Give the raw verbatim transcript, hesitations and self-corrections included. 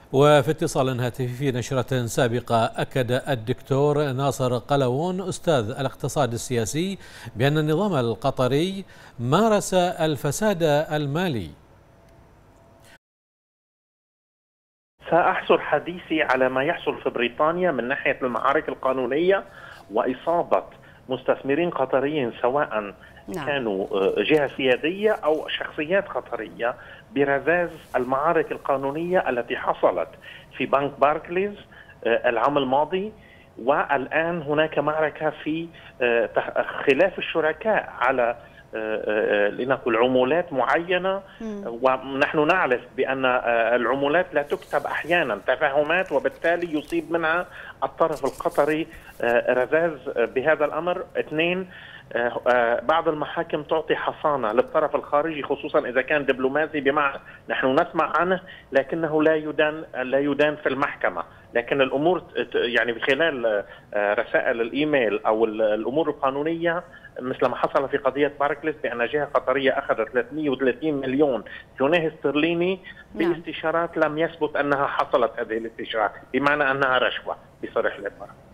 وفي اتصال هاتفي في نشرة سابقة أكد الدكتور ناصر قلاوون أستاذ الاقتصاد السياسي بأن النظام القطري مارس الفساد المالي. سأحصر حديثي على ما يحصل في بريطانيا من ناحية المعارك القانونية وإصابة مستثمرين قطريين سواء نعم. كانوا جهة سيادية أو شخصيات قطرية برذاذ المعارك القانونية التي حصلت في بنك باركليز العام الماضي، والآن هناك معركة في خلاف الشركاء على لنقل عمولات معينة، ونحن نعرف بأن العمولات لا تكتب أحيانا تفاهمات، وبالتالي يصيب منها الطرف القطري رذاذ بهذا الأمر. اثنين، بعض المحاكم تعطي حصانة للطرف الخارجي خصوصا إذا كان دبلوماسي، بمعنى نحن نسمع عنه لكنه لا يدان لا يدان في المحكمة، لكن الأمور يعني من خلال رسائل الإيميل أو الأمور القانونية مثل ما حصل في قضية باركليز، بأن جهة قطرية أخذت ثلاثمئة وثلاثين مليون جنيه استرليني باستشارات لم يثبت أنها حصلت هذه الاستشارات، بمعنى أنها رشوة بصريح العبارة.